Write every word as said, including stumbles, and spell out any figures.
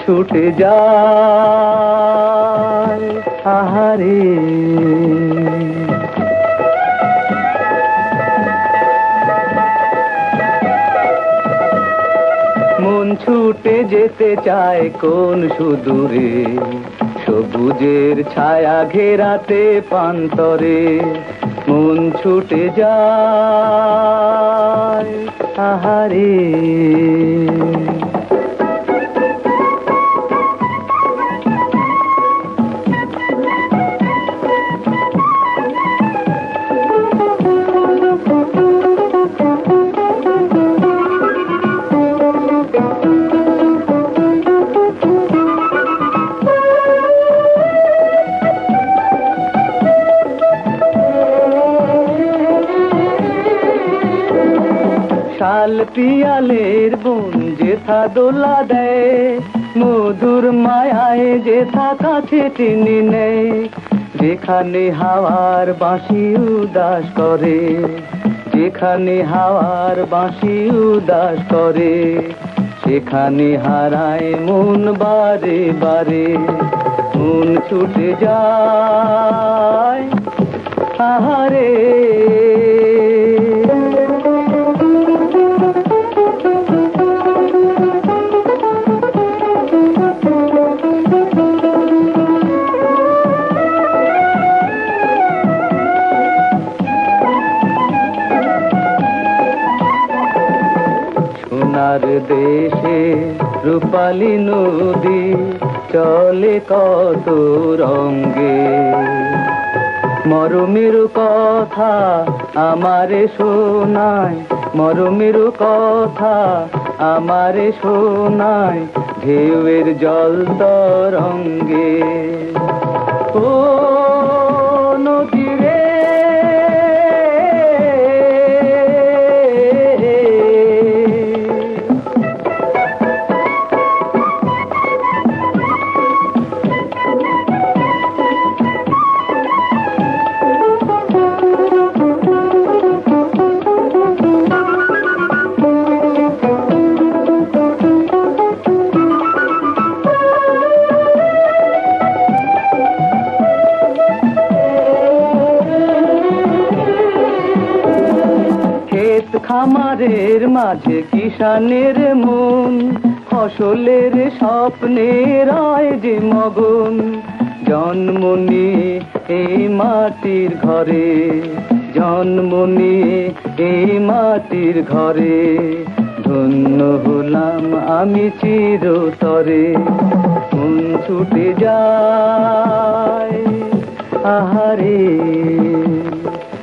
ছুটে যায় আহারে। মন ছুটে যেতে চায় কোন সুদূরে, সবুজের ছায়া ঘেরাতে প্রান্তরে। মন ছুটে যায় আহারে। শাল পিয়ালের বন যেথা দোলা দেয়, মধুর মায়ায় যেথা কাছে টেনে নেয়। যেখানে হাওয়ার বাঁশি উদাস করে, যেখানে হাওয়ার বাঁশি উদাস করে, সেখানে হারায় মন বারে বারে। মন ছুটে যায় আহারে। সোনার দেশে রূপালী নদী চলে কত রঙ্গে। মরমের কথা আমারে শোনায়, মরমের কথা আমারে শোনায়, ঢেউয়ের জল তরঙ্গে। ও নদী রে খামারের মাঝে কিষানের মন, ফসলের স্বপ্নে রয় যে মগন। জন্ম নিয়ে এই মাটির ঘরে, জন্ম নিয়ে এই মাটির ঘরে, ধন্য হলাম আমি চিরতরে। মন ছুটে যায় আহারে।